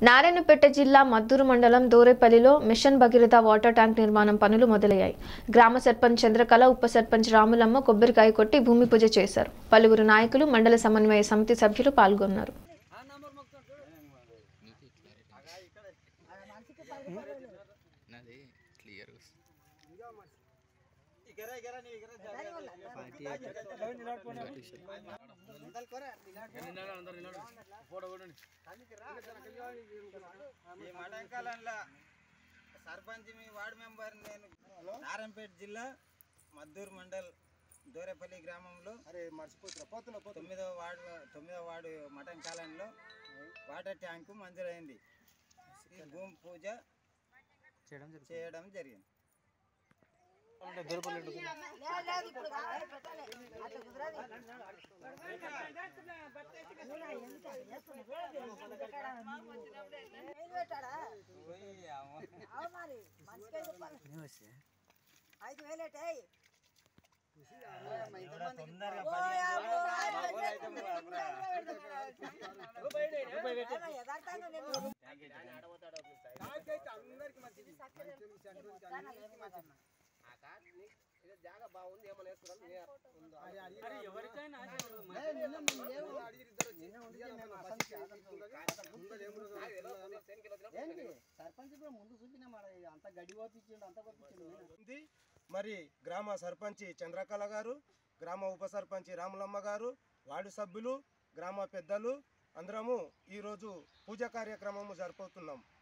నారాయణపేట జిల్లా మద్దూరు మండలం దోరేపల్లిలో మిషన్ భగీరథ వాటర్ ట్యాంక్ నిర్మాణం పనులు మొదలయ్యాయి. గ్రామ సర్పంచ్ చంద్రకళ, ఉప సర్పంచ్ రాములమ్మ కొబ్బరికాయ కొట్టి భూమి పూజ చేశారు. పలువురు నాయకులు, మండల సమన్వయ సమితి సభ్యులు పాల్గొన్నారు. సర్పంచ్ మీ వార్డు మెంబర్ నేను నారాయణపేట జిల్లా మద్దూరు మండల్ దోరేపల్లి గ్రామంలో 9వ వార్డు మటన్ కాలనీలో వాటర్ ట్యాంకు మంజూరైంది. భూమి పూజ చేయడం జరిగింది. జాగా బాగుంది మరి గ్రామ సర్పంచి చంద్రకళ గారు, గ్రామ ఉప సర్పంచి రాములమ్మ గారు, వార్డు సభ్యులు, గ్రామ పెద్దలు అందరము ఈరోజు పూజా కార్యక్రమము జరుపుతున్నాం.